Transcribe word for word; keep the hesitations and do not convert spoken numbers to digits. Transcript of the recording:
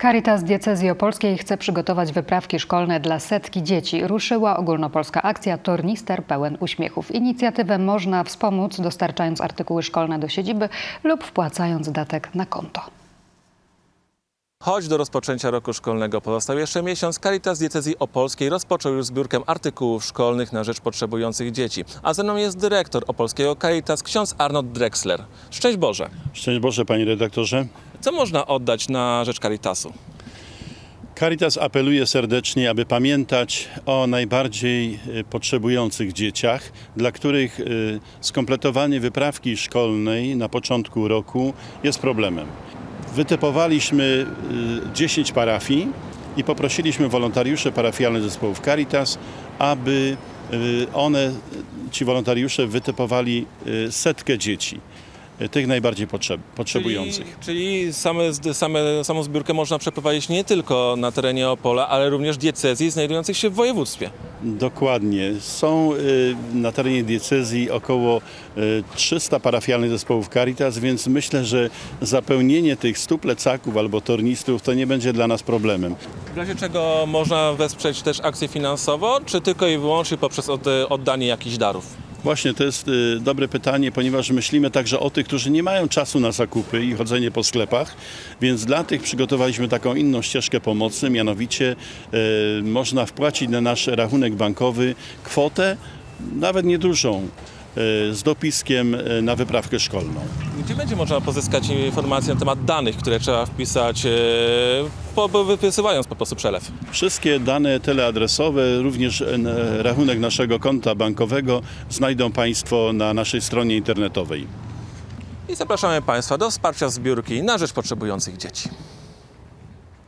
Caritas Diecezji Opolskiej chce przygotować wyprawki szkolne dla setki dzieci. Ruszyła ogólnopolska akcja Tornister pełen uśmiechów. Inicjatywę można wspomóc dostarczając artykuły szkolne do siedziby lub wpłacając datek na konto. Choć do rozpoczęcia roku szkolnego pozostał jeszcze miesiąc, Caritas Diecezji Opolskiej rozpoczął już zbiórkę artykułów szkolnych na rzecz potrzebujących dzieci. A ze mną jest dyrektor opolskiego Caritas, ksiądz Arnold Drexler. Szczęść Boże. Szczęść Boże, panie redaktorze. Co można oddać na rzecz Caritasu? Caritas apeluje serdecznie, aby pamiętać o najbardziej potrzebujących dzieciach, dla których skompletowanie wyprawki szkolnej na początku roku jest problemem. Wytypowaliśmy dziesięć parafii i poprosiliśmy wolontariuszy parafialnych zespołów Caritas, aby one, ci wolontariusze, wytypowali setkę dzieci, tych najbardziej potrzeb, potrzebujących. Czyli, czyli same, same, samą zbiórkę można przeprowadzić nie tylko na terenie Opola, ale również diecezji znajdujących się w województwie. Dokładnie. Są na terenie diecezji około trzysta parafialnych zespołów Caritas, więc myślę, że zapełnienie tych stu plecaków albo tornistrów to nie będzie dla nas problemem. W razie czego można wesprzeć też akcję finansowo, czy tylko i wyłącznie poprzez oddanie jakichś darów? Właśnie, to jest dobre pytanie, ponieważ myślimy także o tych, którzy nie mają czasu na zakupy i chodzenie po sklepach, więc dla tych przygotowaliśmy taką inną ścieżkę pomocy, mianowicie e, można wpłacić na nasz rachunek bankowy kwotę, nawet niedużą, e, z dopiskiem na wyprawkę szkolną. Gdzie będzie można pozyskać informacje na temat danych, które trzeba wpisać, e, po, wysyłając po prostu przelew? Wszystkie dane teleadresowe, również rachunek naszego konta bankowego znajdą Państwo na naszej stronie internetowej. I zapraszamy Państwa do wsparcia zbiórki na rzecz potrzebujących dzieci.